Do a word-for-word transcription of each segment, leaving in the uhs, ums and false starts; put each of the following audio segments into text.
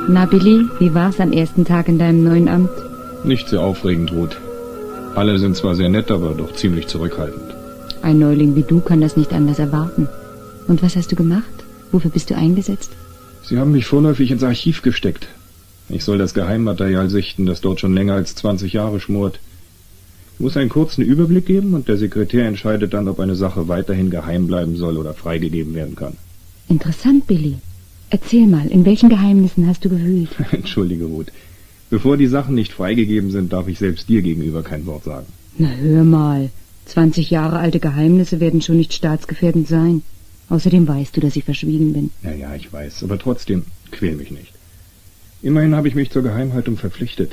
Na, Billy, wie war's am ersten Tag in deinem neuen Amt? Nicht sehr aufregend, Ruth. Alle sind zwar sehr nett, aber doch ziemlich zurückhaltend. Ein Neuling wie du kann das nicht anders erwarten. Und was hast du gemacht? Wofür bist du eingesetzt? Sie haben mich vorläufig ins Archiv gesteckt. Ich soll das Geheimmaterial sichten, das dort schon länger als zwanzig Jahre schmort. Ich muss einen kurzen Überblick geben und der Sekretär entscheidet dann, ob eine Sache weiterhin geheim bleiben soll oder freigegeben werden kann. Interessant, Billy. Erzähl mal, in welchen Geheimnissen hast du gewühlt? Entschuldige, Ruth. Bevor die Sachen nicht freigegeben sind, darf ich selbst dir gegenüber kein Wort sagen. Na, hör mal. zwanzig Jahre alte Geheimnisse werden schon nicht staatsgefährdend sein. Außerdem weißt du, dass ich verschwiegen bin. Ja, ja, ich weiß, aber trotzdem, quäl mich nicht. Immerhin habe ich mich zur Geheimhaltung verpflichtet.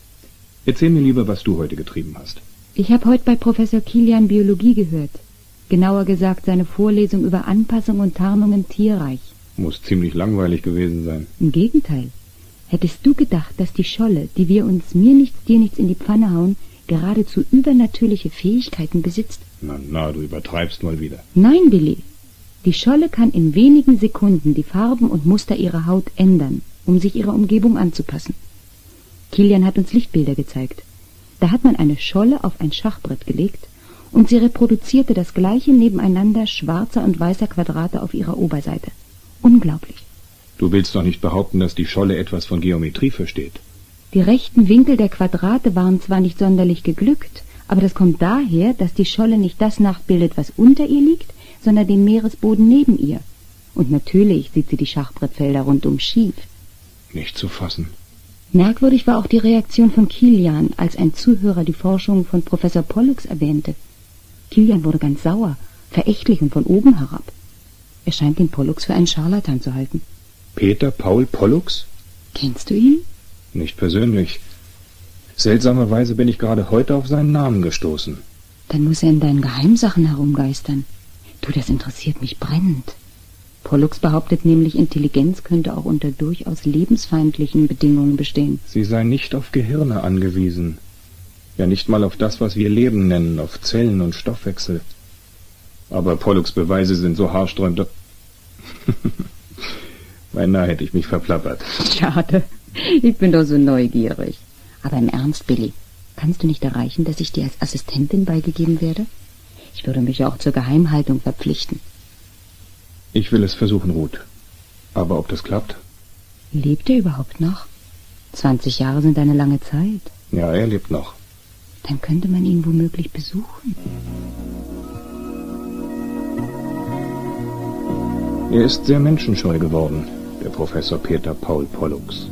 Erzähl mir lieber, was du heute getrieben hast. Ich habe heute bei Professor Kilian Biologie gehört. Genauer gesagt seine Vorlesung über Anpassung und Tarnung im Tierreich. Muss ziemlich langweilig gewesen sein. Im Gegenteil. Hättest du gedacht, dass die Scholle, die wir uns mir nichts, dir nichts in die Pfanne hauen, geradezu übernatürliche Fähigkeiten besitzt? Na, na, du übertreibst mal wieder. Nein, Billy. Die Scholle kann in wenigen Sekunden die Farben und Muster ihrer Haut ändern, um sich ihrer Umgebung anzupassen. Kilian hat uns Lichtbilder gezeigt. Da hat man eine Scholle auf ein Schachbrett gelegt und sie reproduzierte das gleiche nebeneinander schwarzer und weißer Quadrate auf ihrer Oberseite. Unglaublich. Du willst doch nicht behaupten, dass die Scholle etwas von Geometrie versteht. Die rechten Winkel der Quadrate waren zwar nicht sonderlich geglückt, aber das kommt daher, dass die Scholle nicht das nachbildet, was unter ihr liegt, sondern den Meeresboden neben ihr. Und natürlich sieht sie die Schachbrettfelder rundum schief. Nicht zu fassen. Merkwürdig war auch die Reaktion von Kilian, als ein Zuhörer die Forschung von Professor Pollux erwähnte. Kilian wurde ganz sauer, verächtlich und von oben herab. Er scheint den Pollux für einen Scharlatan zu halten. Peter Paul Pollux? Kennst du ihn? Nicht persönlich. Seltsamerweise bin ich gerade heute auf seinen Namen gestoßen. Dann muss er in deinen Geheimsachen herumgeistern. Du, das interessiert mich brennend. Pollux behauptet nämlich, Intelligenz könnte auch unter durchaus lebensfeindlichen Bedingungen bestehen. Sie sei nicht auf Gehirne angewiesen. Ja, nicht mal auf das, was wir Leben nennen, auf Zellen und Stoffwechsel. Aber Pollux Beweise sind so haarsträubend. Beinahe hätte ich mich verplappert. Schade, ich bin doch so neugierig. Aber im Ernst, Billy, kannst du nicht erreichen, dass ich dir als Assistentin beigegeben werde? Ich würde mich ja auch zur Geheimhaltung verpflichten. Ich will es versuchen, Ruth. Aber ob das klappt? Lebt er überhaupt noch? Zwanzig Jahre sind eine lange Zeit. Ja, er lebt noch. Dann könnte man ihn womöglich besuchen. Er ist sehr menschenscheu geworden, der Professor Peter Paul Pollux.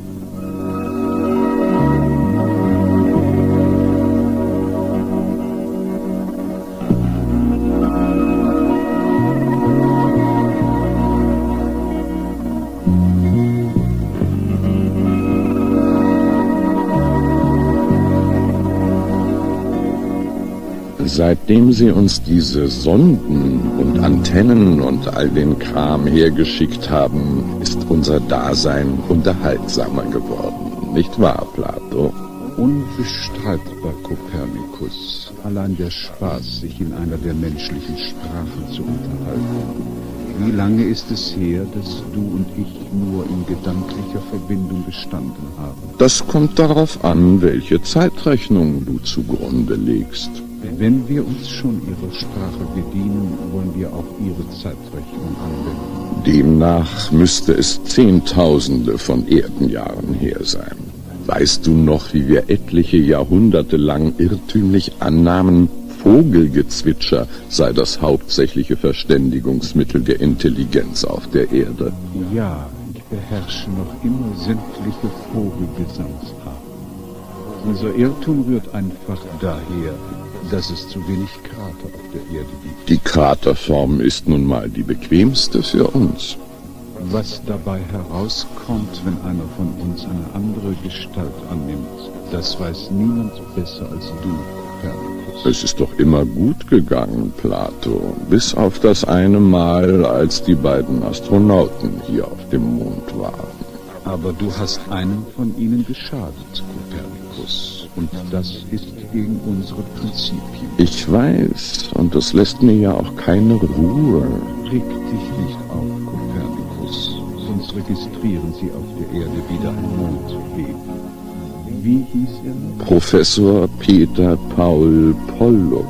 Seitdem sie uns diese Sonden und Antennen und all den Kram hergeschickt haben, ist unser Dasein unterhaltsamer geworden. Nicht wahr, Plato? Unbestreitbar, Kopernikus. Allein der Spaß, sich in einer der menschlichen Sprachen zu unterhalten. Wie lange ist es her, dass du und ich nur in gedanklicher Verbindung gestanden haben? Das kommt darauf an, welche Zeitrechnung du zugrunde legst. Wenn wir uns schon ihrer Sprache bedienen, wollen wir auch ihre Zeitrechnung anwenden. Demnach müsste es Zehntausende von Erdenjahren her sein. Weißt du noch, wie wir etliche Jahrhunderte lang irrtümlich annahmen, Vogelgezwitscher sei das hauptsächliche Verständigungsmittel der Intelligenz auf der Erde? Ja, ich beherrsche noch immer sämtliche Vogelgesangsarten. Unser Irrtum rührt einfach daher, dass es zu wenig Krater auf der Erde gibt. Die Kraterform ist nun mal die bequemste für uns. Was dabei herauskommt, wenn einer von uns eine andere Gestalt annimmt, das weiß niemand besser als du, Kopernikus. Es ist doch immer gut gegangen, Plato, bis auf das eine Mal, als die beiden Astronauten hier auf dem Mond waren. Aber du hast einem von ihnen geschadet, Kopernikus. Und das ist gegen unsere Prinzipien. Ich weiß, und das lässt mir ja auch keine Ruhe. Reg dich nicht auf, Kopernikus, sonst registrieren sie auf der Erde wieder ein Mondbeben. Wie hieß er noch? Professor Peter Paul Pollux.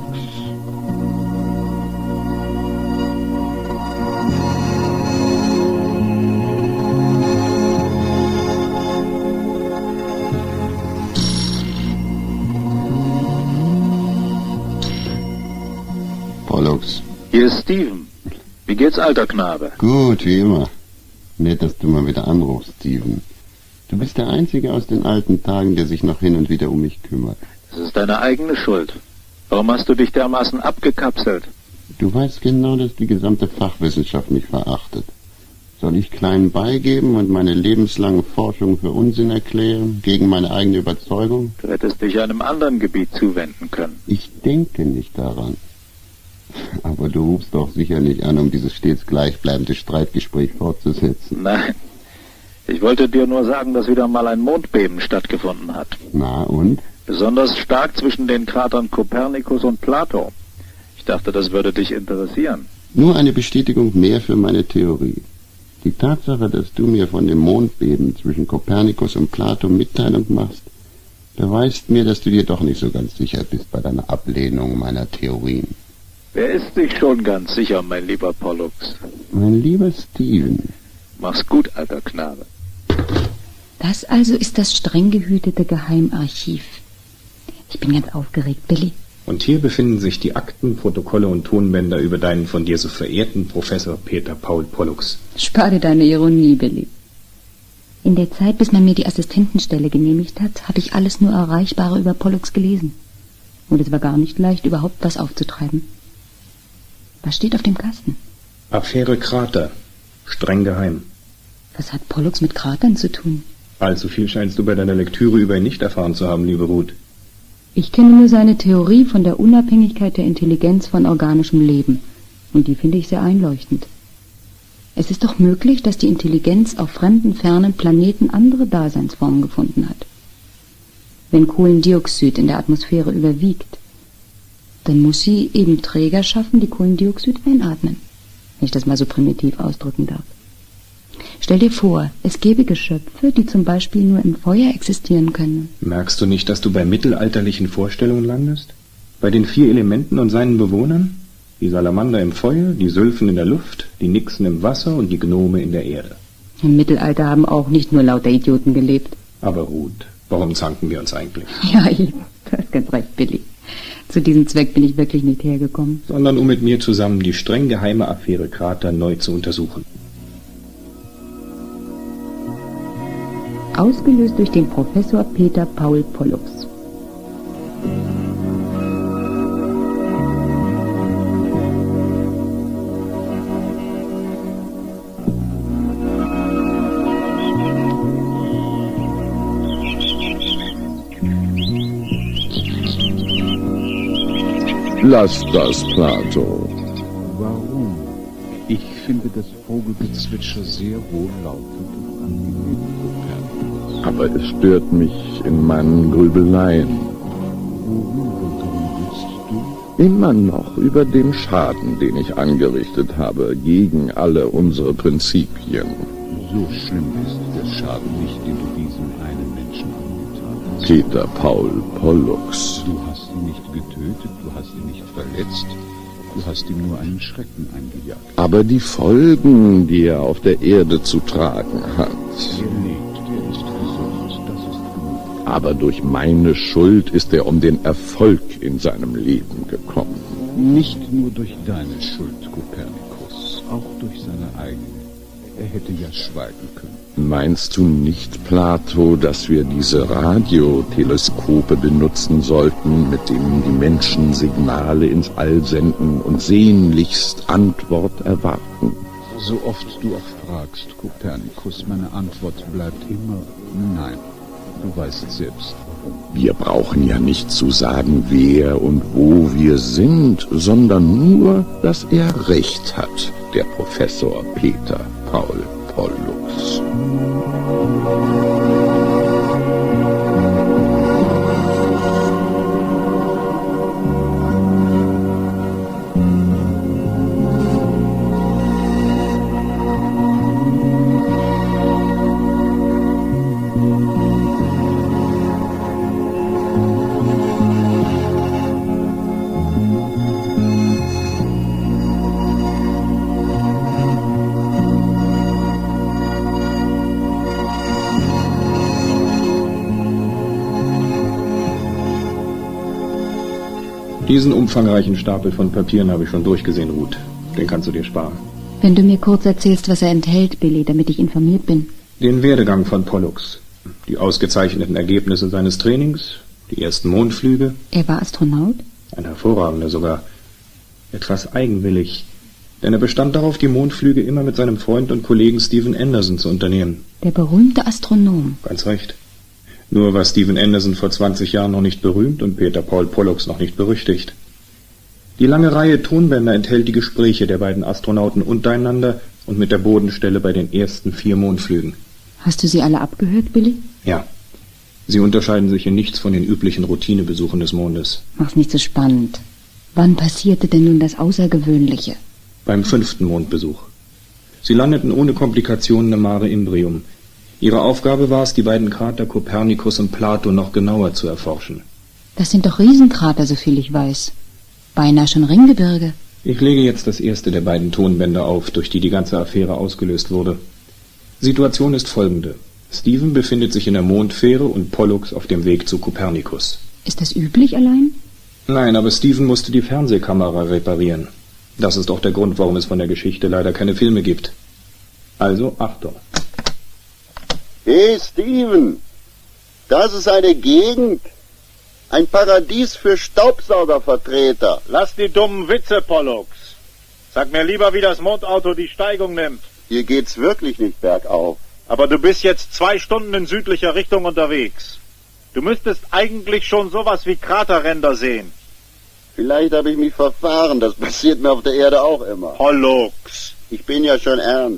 Pollux. Hier ist Steven. Wie geht's, alter Knabe? Gut, wie immer. Nett, dass du mal wieder anrufst, Steven. Du bist der Einzige aus den alten Tagen, der sich noch hin und wieder um mich kümmert. Das ist deine eigene Schuld. Warum hast du dich dermaßen abgekapselt? Du weißt genau, dass die gesamte Fachwissenschaft mich verachtet. Soll ich klein beigeben und meine lebenslange Forschung für Unsinn erklären, gegen meine eigene Überzeugung? Du hättest dich einem anderen Gebiet zuwenden können. Ich denke nicht daran. Aber du rufst doch sicher nicht an, um dieses stets gleichbleibende Streitgespräch fortzusetzen. Nein. Ich wollte dir nur sagen, dass wieder mal ein Mondbeben stattgefunden hat. Na und? Besonders stark zwischen den Kratern Kopernikus und Plato. Ich dachte, das würde dich interessieren. Nur eine Bestätigung mehr für meine Theorie. Die Tatsache, dass du mir von dem Mondbeben zwischen Kopernikus und Plato Mitteilung machst, beweist mir, dass du dir doch nicht so ganz sicher bist bei deiner Ablehnung meiner Theorien. Wer ist sich schon ganz sicher, mein lieber Pollux? Mein lieber Steven. Mach's gut, alter Knabe. Das also ist das streng gehütete Geheimarchiv. Ich bin ganz aufgeregt, Billy. Und hier befinden sich die Akten, Protokolle und Tonbänder über deinen von dir so verehrten Professor Peter Paul Pollux. Spar dir deine Ironie, Billy. In der Zeit, bis man mir die Assistentenstelle genehmigt hat, habe ich alles nur Erreichbare über Pollux gelesen. Und es war gar nicht leicht, überhaupt was aufzutreiben. Was steht auf dem Kasten? Affäre Krater. Streng geheim. Was hat Pollux mit Kratern zu tun? Allzu viel scheinst du bei deiner Lektüre über ihn nicht erfahren zu haben, liebe Ruth. Ich kenne nur seine Theorie von der Unabhängigkeit der Intelligenz von organischem Leben. Und die finde ich sehr einleuchtend. Es ist doch möglich, dass die Intelligenz auf fremden, fernen Planeten andere Daseinsformen gefunden hat. Wenn Kohlendioxid in der Atmosphäre überwiegt, dann muss sie eben Träger schaffen, die Kohlendioxid einatmen. Wenn ich das mal so primitiv ausdrücken darf. Stell dir vor, es gäbe Geschöpfe, die zum Beispiel nur im Feuer existieren können. Merkst du nicht, dass du bei mittelalterlichen Vorstellungen landest? Bei den vier Elementen und seinen Bewohnern? Die Salamander im Feuer, die Sylphen in der Luft, die Nixen im Wasser und die Gnome in der Erde. Im Mittelalter haben auch nicht nur lauter Idioten gelebt. Aber Ruth, warum zanken wir uns eigentlich? Ja, eben. Du hast ganz recht, Billy. Zu diesem Zweck bin ich wirklich nicht hergekommen. Sondern um mit mir zusammen die streng geheime Affäre Krater neu zu untersuchen. Ausgelöst durch den Professor Peter Paul Pollux. Lass das, Plato. Warum? Ich finde das Vogelgezwitscher sehr wohllautend und angenehm, Kopernikus. Aber es stört mich in meinen Grübeleien. Worüber grübelst du? Immer noch über den Schaden, den ich angerichtet habe gegen alle unsere Prinzipien. So schlimm ist der Schaden nicht, den du diesem einen Menschen angetan hast. Peter Paul Pollux. Du hast ihn nicht getötet, du hast ihn nicht verletzt, du hast ihm nur einen Schrecken eingejagt. Aber die Folgen, die er auf der Erde zu tragen hat. Er lebt, er ist gesund, das ist gut. Aber durch meine Schuld ist er um den Erfolg in seinem Leben gekommen. Nicht nur durch deine Schuld, Kopernikus, auch durch seine eigene. Er hätte ja schweigen können. Meinst du nicht, Plato, dass wir diese Radioteleskope benutzen sollten, mit denen die Menschen Signale ins All senden und sehnlichst Antwort erwarten? So oft du auch fragst, Kopernikus, meine Antwort bleibt immer nein. Du weißt selbst warum. Wir brauchen ja nicht zu sagen, wer und wo wir sind, sondern nur, dass er recht hat, der Professor Peter Paul Pollux. Diesen umfangreichen Stapel von Papieren habe ich schon durchgesehen, Ruth. Den kannst du dir sparen. Wenn du mir kurz erzählst, was er enthält, Billy, damit ich informiert bin. Den Werdegang von Pollux, die ausgezeichneten Ergebnisse seines Trainings, die ersten Mondflüge. Er war Astronaut? Ein hervorragender sogar. Etwas eigenwillig. Denn er bestand darauf, die Mondflüge immer mit seinem Freund und Kollegen Steven Anderson zu unternehmen. Der berühmte Astronom. Ganz recht. Nur war Steven Anderson vor zwanzig Jahren noch nicht berühmt und Peter Paul Pollux noch nicht berüchtigt. Die lange Reihe Tonbänder enthält die Gespräche der beiden Astronauten untereinander und mit der Bodenstelle bei den ersten vier Mondflügen. Hast du sie alle abgehört, Billy? Ja. Sie unterscheiden sich in nichts von den üblichen Routinebesuchen des Mondes. Mach's nicht so spannend. Wann passierte denn nun das Außergewöhnliche? Beim fünften Mondbesuch. Sie landeten ohne Komplikationen im Mare Imbrium. Ihre Aufgabe war es, die beiden Krater Kopernikus und Plato noch genauer zu erforschen. Das sind doch Riesenkrater, soviel ich weiß. Beinahe schon Ringgebirge. Ich lege jetzt das erste der beiden Tonbänder auf, durch die die ganze Affäre ausgelöst wurde. Situation ist folgende. Steven befindet sich in der Mondfähre und Pollux auf dem Weg zu Kopernikus. Ist das üblich allein? Nein, aber Steven musste die Fernsehkamera reparieren. Das ist auch der Grund, warum es von der Geschichte leider keine Filme gibt. Also, Achtung. Hey, Steven, das ist eine Gegend, ein Paradies für Staubsaugervertreter. Lass die dummen Witze, Pollux. Sag mir lieber, wie das Mondauto die Steigung nimmt. Hier geht's wirklich nicht bergauf. Aber du bist jetzt zwei Stunden in südlicher Richtung unterwegs. Du müsstest eigentlich schon sowas wie Kraterränder sehen. Vielleicht habe ich mich verfahren, das passiert mir auf der Erde auch immer. Pollux. Ich bin ja schon ernst.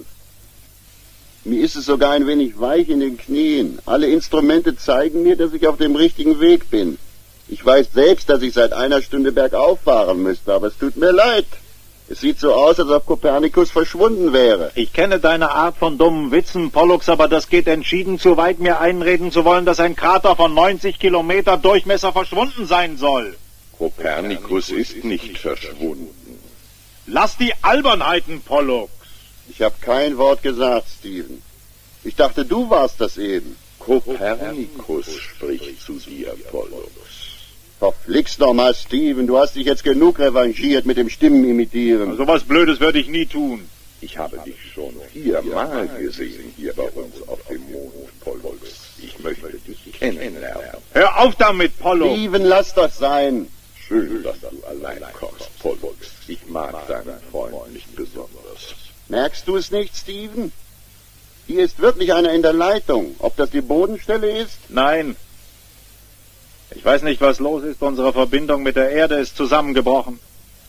Mir ist es sogar ein wenig weich in den Knien. Alle Instrumente zeigen mir, dass ich auf dem richtigen Weg bin. Ich weiß selbst, dass ich seit einer Stunde bergauf fahren müsste, aber es tut mir leid. Es sieht so aus, als ob Kopernikus verschwunden wäre. Ich kenne deine Art von dummen Witzen, Pollux, aber das geht entschieden zu weit, mir einreden zu wollen, dass ein Krater von neunzig Kilometer Durchmesser verschwunden sein soll. Kopernikus ist nicht verschwunden. Lass die Albernheiten, Pollux. Ich habe kein Wort gesagt, Steven. Ich dachte, du warst das eben. Kopernikus spricht zu dir, Pollux. Verflixt doch mal, Steven. Du hast dich jetzt genug revanchiert mit dem Stimmenimitieren. So was Blödes würde ich nie tun. Ich habe dich schon viermal gesehen hier bei uns auf dem Mond, Pollux. Ich möchte dich kennenlernen. Hör auf damit, Pollux. Steven, lass das sein. Schön, dass du allein kommst, Pollux. Ich mag deinen Freund nicht besonders. Merkst du es nicht, Steven? Hier ist wirklich einer in der Leitung. Ob das die Bodenstelle ist? Nein. Ich weiß nicht, was los ist. Unsere Verbindung mit der Erde ist zusammengebrochen.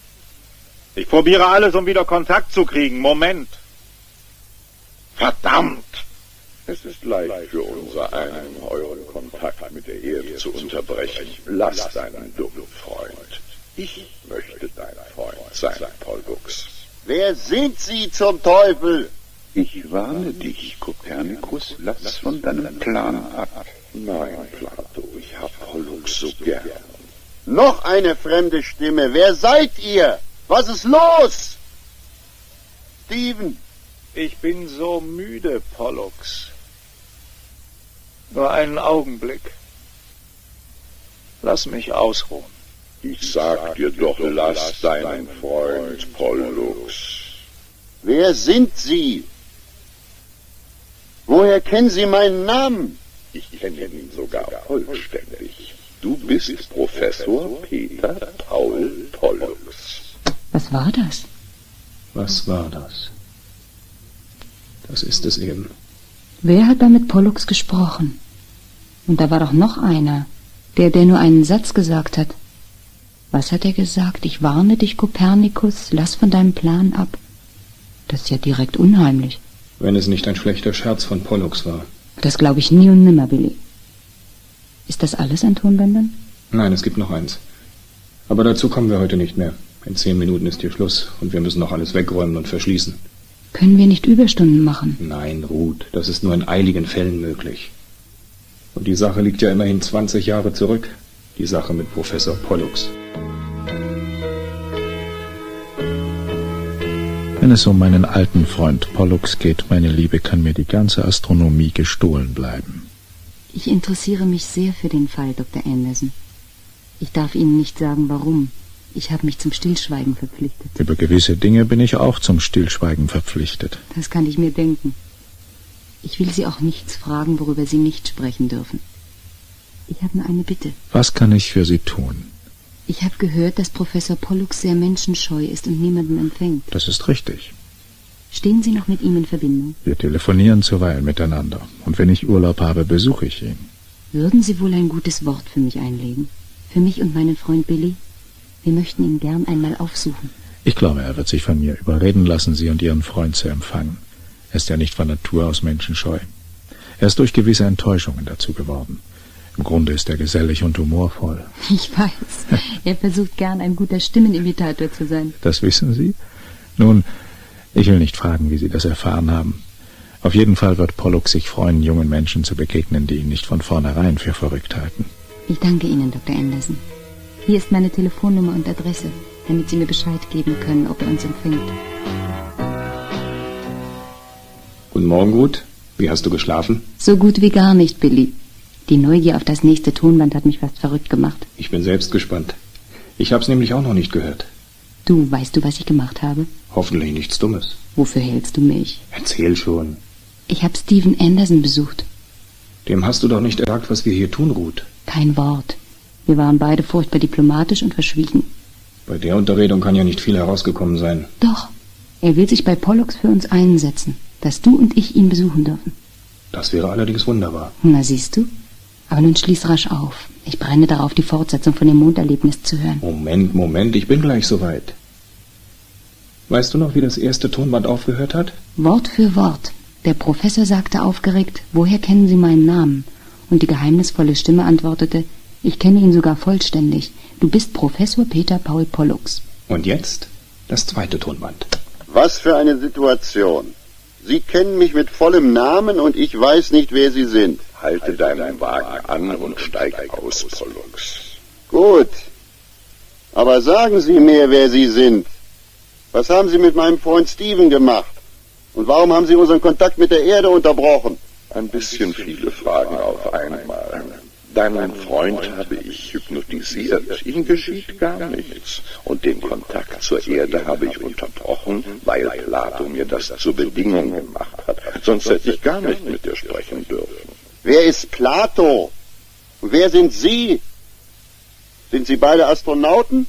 Ich probiere alles, um wieder Kontakt zu kriegen. Moment. Verdammt! Es ist leicht für unser einen, euren Kontakt mit der Erde zu unterbrechen. Lass deinen dummen Freund. Ich möchte dein Freund sein, Pollux. Wer sind Sie zum Teufel? Ich warne dich, Kopernikus, lass von deinem Plan ab. Nein, Plato, ich hab Pollux so gern. Noch eine fremde Stimme. Wer seid ihr? Was ist los? Steven. Ich bin so müde, Pollux. Nur einen Augenblick. Lass mich ausruhen. Ich sag dir doch, lass deinen Freund, Pollux. Wer sind Sie? Woher kennen Sie meinen Namen? Ich kenne ihn sogar vollständig. Du bist Professor Peter Paul Pollux. Was war das? Was war das? Das ist es eben. Wer hat da mit Pollux gesprochen? Und da war doch noch einer, der, der nur einen Satz gesagt hat. Was hat er gesagt? Ich warne dich, Kopernikus, lass von deinem Plan ab. Das ist ja direkt unheimlich. Wenn es nicht ein schlechter Scherz von Pollux war. Das glaube ich nie und nimmer, Billy. Ist das alles an Tonbändern? Nein, es gibt noch eins. Aber dazu kommen wir heute nicht mehr. In zehn Minuten ist hier Schluss und wir müssen noch alles wegräumen und verschließen. Können wir nicht Überstunden machen? Nein, Ruth, das ist nur in eiligen Fällen möglich. Und die Sache liegt ja immerhin zwanzig Jahre zurück. Die Sache mit Professor Pollux. Wenn es um meinen alten Freund Pollux geht, meine Liebe, kann mir die ganze Astronomie gestohlen bleiben. Ich interessiere mich sehr für den Fall, Doktor Anderson. Ich darf Ihnen nicht sagen, warum. Ich habe mich zum Stillschweigen verpflichtet. Über gewisse Dinge bin ich auch zum Stillschweigen verpflichtet. Das kann ich mir denken. Ich will Sie auch nichts fragen, worüber Sie nicht sprechen dürfen. Ich habe nur eine Bitte. Was kann ich für Sie tun? Ich habe gehört, dass Professor Pollux sehr menschenscheu ist und niemanden empfängt. Das ist richtig. Stehen Sie noch mit ihm in Verbindung? Wir telefonieren zuweilen miteinander. Und wenn ich Urlaub habe, besuche ich ihn. Würden Sie wohl ein gutes Wort für mich einlegen? Für mich und meinen Freund Billy? Wir möchten ihn gern einmal aufsuchen. Ich glaube, er wird sich von mir überreden lassen, Sie und Ihren Freund zu empfangen. Er ist ja nicht von Natur aus menschenscheu. Er ist durch gewisse Enttäuschungen dazu geworden. Im Grunde ist er gesellig und humorvoll. Ich weiß. Er versucht gern, ein guter Stimmenimitator zu sein. Das wissen Sie? Nun, ich will nicht fragen, wie Sie das erfahren haben. Auf jeden Fall wird Pollux sich freuen, jungen Menschen zu begegnen, die ihn nicht von vornherein für verrückt halten. Ich danke Ihnen, Doktor Anderson. Hier ist meine Telefonnummer und Adresse, damit Sie mir Bescheid geben können, ob er uns empfängt. Guten Morgen, Ruth. Wie hast du geschlafen? So gut wie gar nicht, Billy. Die Neugier auf das nächste Tonband hat mich fast verrückt gemacht. Ich bin selbst gespannt. Ich hab's nämlich auch noch nicht gehört. Du, weißt du, was ich gemacht habe? Hoffentlich nichts Dummes. Wofür hältst du mich? Erzähl schon. Ich habe Steven Anderson besucht. Dem hast du doch nicht gesagt, was wir hier tun, Ruth. Kein Wort. Wir waren beide furchtbar diplomatisch und verschwiegen. Bei der Unterredung kann ja nicht viel herausgekommen sein. Doch. Er will sich bei Pollux für uns einsetzen, dass du und ich ihn besuchen dürfen. Das wäre allerdings wunderbar. Na, siehst du? Aber nun schließ rasch auf. Ich brenne darauf, die Fortsetzung von dem Monderlebnis zu hören. Moment, Moment, ich bin gleich soweit. Weißt du noch, wie das erste Tonband aufgehört hat? Wort für Wort. Der Professor sagte aufgeregt, woher kennen Sie meinen Namen? Und die geheimnisvolle Stimme antwortete, ich kenne ihn sogar vollständig. Du bist Professor Peter Paul Pollux. Und jetzt das zweite Tonband. Was für eine Situation. Sie kennen mich mit vollem Namen und ich weiß nicht, wer Sie sind. Halte deinen Wagen an und steig aus, Pollux. Gut. Aber sagen Sie mir, wer Sie sind. Was haben Sie mit meinem Freund Steven gemacht? Und warum haben Sie unseren Kontakt mit der Erde unterbrochen? Ein bisschen viele Fragen auf einmal. Deinen Freund habe ich hypnotisiert. Ihm geschieht gar nichts. Und den Kontakt zur Erde habe ich unterbrochen, weil Plato mir das zur Bedingung gemacht hat. Sonst hätte ich gar nicht mit dir sprechen dürfen. Wer ist Plato? Und wer sind Sie? Sind Sie beide Astronauten?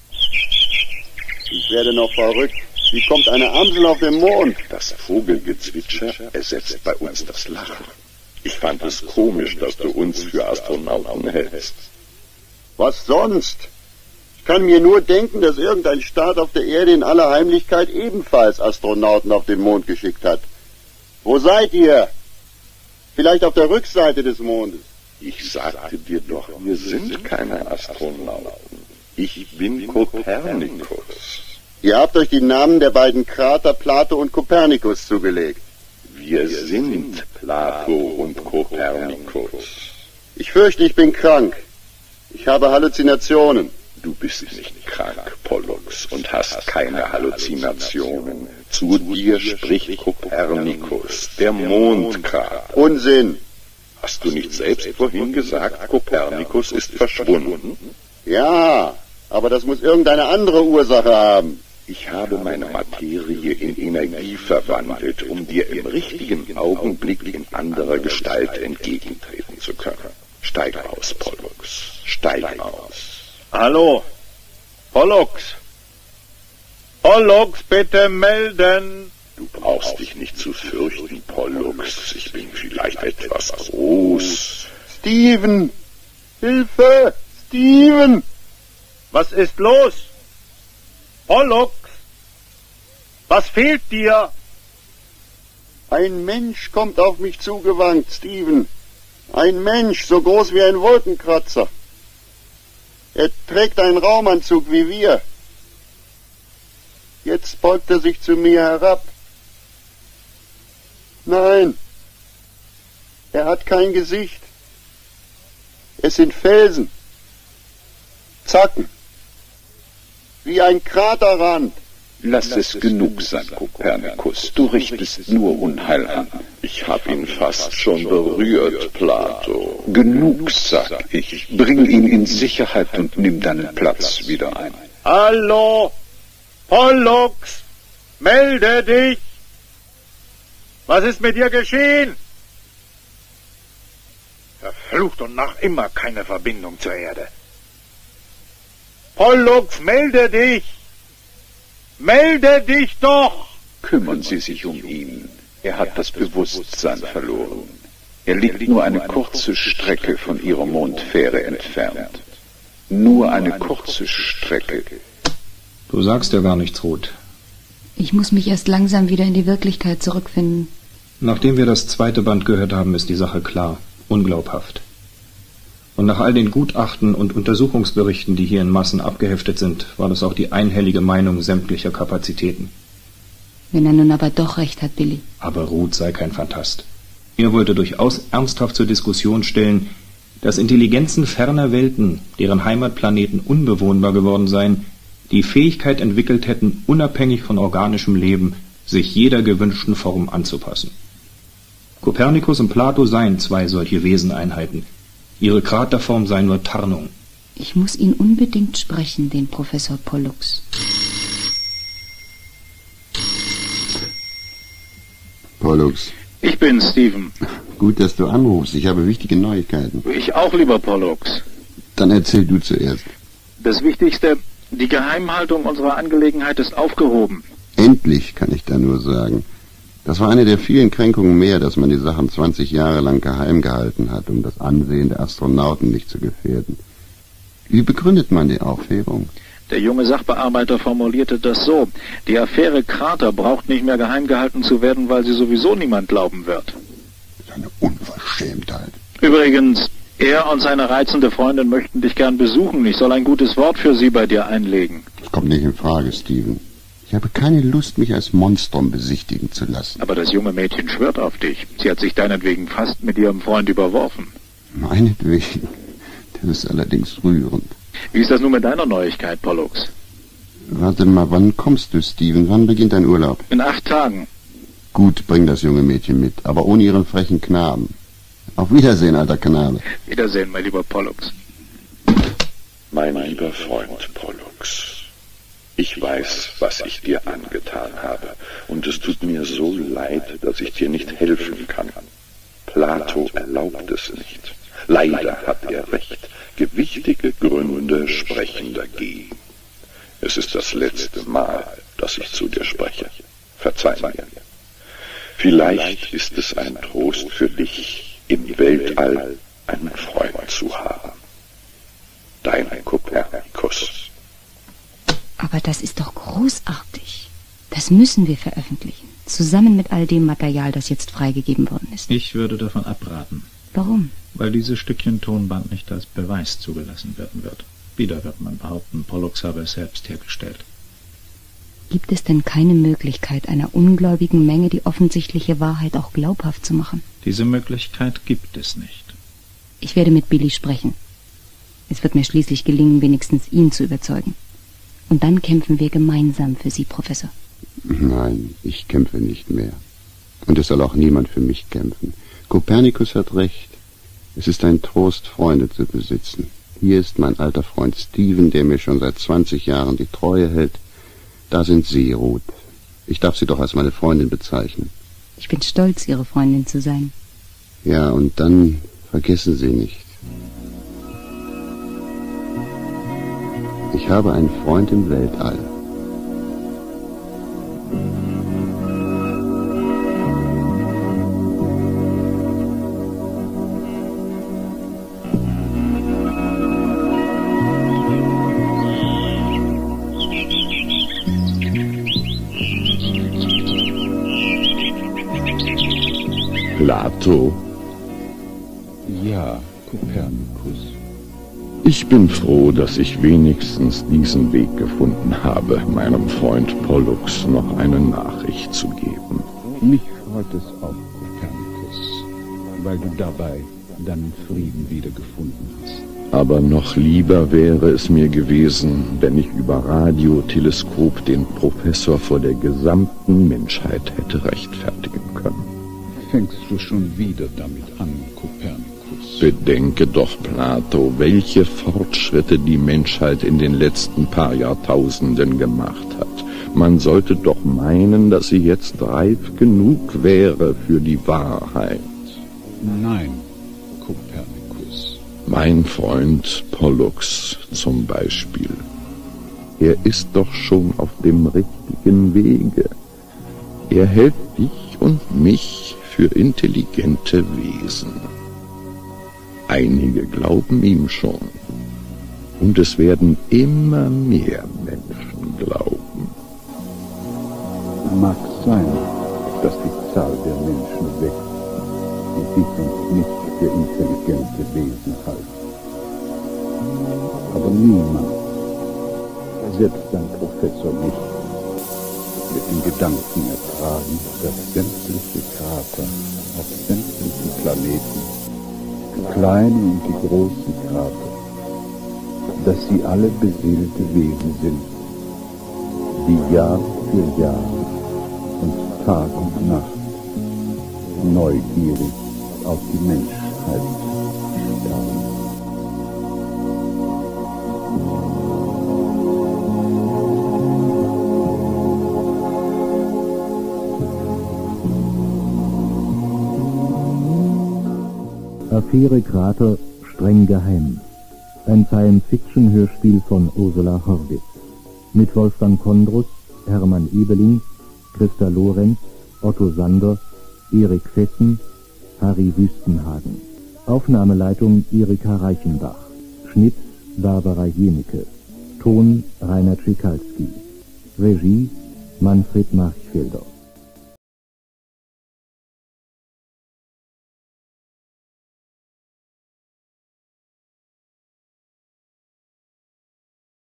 Ich werde noch verrückt. Wie kommt eine Amsel auf den Mond? Das Vogelgezwitscher ersetzt bei uns das Lachen. Ich fand es komisch, dass du uns für Astronauten hältst. Was sonst? Ich kann mir nur denken, dass irgendein Staat auf der Erde in aller Heimlichkeit ebenfalls Astronauten auf den Mond geschickt hat. Wo seid ihr? Vielleicht auf der Rückseite des Mondes. Ich sagte dir doch, wir sind keine Astronauten. Ich bin Kopernikus. Ihr habt euch die Namen der beiden Krater Plato und Kopernikus zugelegt. Wir sind Plato und Kopernikus. Ich fürchte, ich bin krank. Ich habe Halluzinationen. Du bist nicht krank, Pollux, und hast keine Halluzinationen. Zu dir spricht Kopernikus, der Mondkrater. Unsinn. Hast du nicht selbst vorhin gesagt, Kopernikus ist verschwunden? Ja, aber das muss irgendeine andere Ursache haben. Ich habe meine Materie in Energie verwandelt, um dir im richtigen Augenblick in anderer Gestalt entgegentreten zu können. Steig aus, Pollux. Steig aus. Hallo, Pollux. Pollux, bitte melden. Du brauchst dich nicht zu fürchten, Pollux. Ich bin vielleicht etwas groß. Steven! Hilfe! Steven! Was ist los? Pollux, was fehlt dir? Ein Mensch kommt auf mich zugewankt, Steven. Ein Mensch, so groß wie ein Wolkenkratzer. Er trägt einen Raumanzug wie wir. Jetzt beugt er sich zu mir herab. Nein, er hat kein Gesicht. Es sind Felsen, Zacken, wie ein Kraterrand. Lass es genug sein, Kopernikus. Du richtest nur Unheil an. Ich hab ihn fast schon berührt, Plato. Genug, sag ich. Bring ihn in Sicherheit und nimm deinen Platz wieder ein. Hallo, Pollux, melde dich! Was ist mit dir geschehen? Verflucht und nach immer keine Verbindung zur Erde. Pollux, melde dich! Melde dich doch! Kümmern Sie sich um ihn. Er hat das Bewusstsein verloren. Er liegt nur eine kurze Strecke von Ihrer Mondfähre entfernt. Nur eine kurze Strecke. Du sagst ja gar nichts, Ruth. Ich muss mich erst langsam wieder in die Wirklichkeit zurückfinden. Nachdem wir das zweite Band gehört haben, ist die Sache klar. Unglaubhaft. Und nach all den Gutachten und Untersuchungsberichten, die hier in Massen abgeheftet sind, war das auch die einhellige Meinung sämtlicher Kapazitäten. Wenn er nun aber doch recht hat, Billy. Aber Ruth sei kein Phantast. Er wollte durchaus ernsthaft zur Diskussion stellen, dass Intelligenzen ferner Welten, deren Heimatplaneten unbewohnbar geworden seien, die Fähigkeit entwickelt hätten, unabhängig von organischem Leben, sich jeder gewünschten Form anzupassen. Kopernikus und Plato seien zwei solche Weseneinheiten. Ihre Kraterform sei nur Tarnung. Ich muss ihn unbedingt sprechen, den Professor Pollux. Pollux. Ich bin Steven. Gut, dass du anrufst. Ich habe wichtige Neuigkeiten. Ich auch, lieber Pollux. Dann erzähl du zuerst. Das Wichtigste, die Geheimhaltung unserer Angelegenheit ist aufgehoben. Endlich, kann ich da nur sagen. Das war eine der vielen Kränkungen mehr, dass man die Sachen zwanzig Jahre lang geheim gehalten hat, um das Ansehen der Astronauten nicht zu gefährden. Wie begründet man die Aufhebung? Der junge Sachbearbeiter formulierte das so: Die Affäre Krater braucht nicht mehr geheim gehalten zu werden, weil sie sowieso niemand glauben wird. Das ist eine Unverschämtheit. Übrigens, er und seine reizende Freundin möchten dich gern besuchen. Ich soll ein gutes Wort für sie bei dir einlegen. Das kommt nicht in Frage, Steven. Ich habe keine Lust, mich als Monstrum besichtigen zu lassen. Aber das junge Mädchen schwört auf dich. Sie hat sich deinetwegen fast mit ihrem Freund überworfen. Meinetwegen. Das ist allerdings rührend. Wie ist das nun mit deiner Neuigkeit, Pollux? Warte mal, wann kommst du, Steven? Wann beginnt dein Urlaub? In acht Tagen. Gut, bring das junge Mädchen mit, aber ohne ihren frechen Knaben. Auf Wiedersehen, alter Knabe. Wiedersehen, mein lieber Pollux. Mein lieber Freund Pollux, ich weiß, was ich dir angetan habe, und es tut mir so leid, dass ich dir nicht helfen kann. Plato erlaubt es nicht. Leider hat er recht. Gewichtige Gründe sprechen dagegen. Es ist das letzte Mal, dass ich zu dir spreche. Verzeih mir. Vielleicht ist es ein Trost für dich, im Weltall einen Freund zu haben. Dein Kopernikus. Aber das ist doch großartig. Das müssen wir veröffentlichen. Zusammen mit all dem Material, das jetzt freigegeben worden ist. Ich würde davon abraten. Warum? Weil dieses Stückchen Tonband nicht als Beweis zugelassen werden wird. Wieder wird man behaupten, Pollux habe es selbst hergestellt. Gibt es denn keine Möglichkeit, einer ungläubigen Menge die offensichtliche Wahrheit auch glaubhaft zu machen? Diese Möglichkeit gibt es nicht. Ich werde mit Billy sprechen. Es wird mir schließlich gelingen, wenigstens ihn zu überzeugen. Und dann kämpfen wir gemeinsam für Sie, Professor. Nein, ich kämpfe nicht mehr. Und es soll auch niemand für mich kämpfen. Kopernikus hat recht. Es ist ein Trost, Freunde zu besitzen. Hier ist mein alter Freund Steven, der mir schon seit zwanzig Jahren die Treue hält. Da sind Sie, Ruth. Ich darf Sie doch als meine Freundin bezeichnen. Ich bin stolz, Ihre Freundin zu sein. Ja, und dann vergessen Sie nicht. Ich habe einen Freund im Weltall. Plato? Ja, Kopernikus. Ich bin froh, dass ich wenigstens diesen Weg gefunden habe, meinem Freund Pollux noch eine Nachricht zu geben. Mich freut es auch, Kopernikus, weil du dabei deinen Frieden wiedergefunden hast. Aber noch lieber wäre es mir gewesen, wenn ich über Radioteleskop den Professor vor der gesamten Menschheit hätte rechtfertigen können. Fängst du schon wieder damit an, Kopernikus? Bedenke doch, Plato, welche Fortschritte die Menschheit in den letzten paar Jahrtausenden gemacht hat. Man sollte doch meinen, dass sie jetzt reif genug wäre für die Wahrheit. Nein, Kopernikus. Mein Freund Pollux zum Beispiel. Er ist doch schon auf dem richtigen Wege. Er hält dich und mich für intelligente Wesen. Einige glauben ihm schon. Und es werden immer mehr Menschen glauben. Mag sein, dass die Zahl der Menschen wächst, die sich und nicht für intelligente Wesen halten. Aber niemand, selbst ein Professor nicht, wird den Gedanken ertragen, dass sämtliche Krater auf sämtlichen Planeten, die kleinen und die großen Krater, dass sie alle beseelte Wesen sind, die Jahr für Jahr und Tag und Nacht neugierig auf die Menschheit starren. Affäre Krater streng geheim. Ein Science-Fiction-Hörspiel von Ursula Horwitz. Mit Wolfgang Kondrus, Hermann Ebeling, Christa Lorenz, Otto Sander, Erik Fessen, Harry Wüstenhagen. Aufnahmeleitung Erika Reichenbach. Schnitt Barbara Jenecke. Ton Rainer Tschickalski. Regie Manfred Marchfelder.